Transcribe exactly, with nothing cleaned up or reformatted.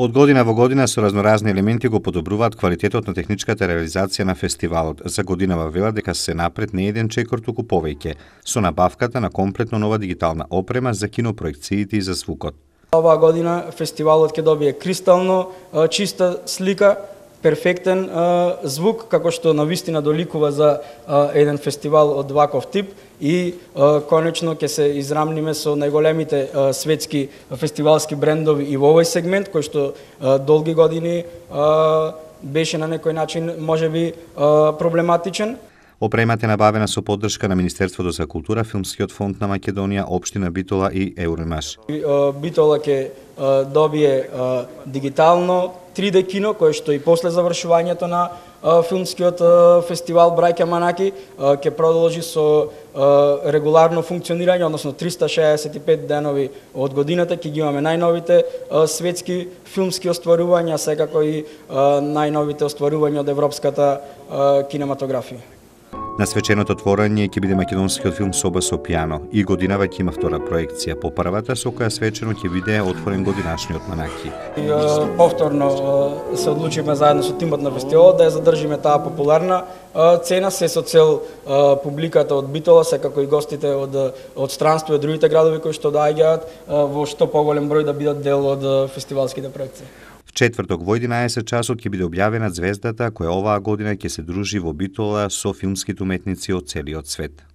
Од година во година со разноразни елементи го подобруваат квалитетот на техничката реализација на фестивалот. За годинава велат дека се напред не еден чекор, туку повеќе, со набавката на комплетно нова дигитална опрема за кинопроекциите и за звукот. Оваа година фестивалот ќе добие кристално чиста слика, перфектен а, звук, како што навистина доликува за а, еден фестивал од ваков тип и а, конечно ќе се израмниме со најголемите а, светски фестивалски брендови и во овој сегмент, кој што а, долги години а, беше на некој начин можеби а, проблематичен. Опремата е набавена со поддршка на Министерството за култура, Филмскиот фонд на Македонија, Општина Битола и Евромаш. Битола ќе добие дигитално три де кино, кое што и после завршувањето на филмскиот фестивал Браќа Манаки ќе продолжи со регуларно функционирање, односно триста шеесет и пет денови од годината ќе ги имаме најновите светски филмски остварувања, секако и најновите остварувања од европската кинематографија. На свеченото отворање ќе биде македонскиот филм Соба со пијано. И годинава ќе има втора проекција. По првата со која свечено ќе биде отворен годинашниот Манаки. И, а, повторно а, се одлучивме заедно со тимот на фестивалот да ја задржиме таа популарна а, цена, се со цел а, публиката од Битола, секако и гостите од од странство и од другите градови кои што доаѓаат во што поголем број да бидат дел од а, фестивалските проекции. В четврток во единаесет часот ќе биде објавена звездата која оваа година ќе се дружи во Битола со филмските уметници од целиот свет.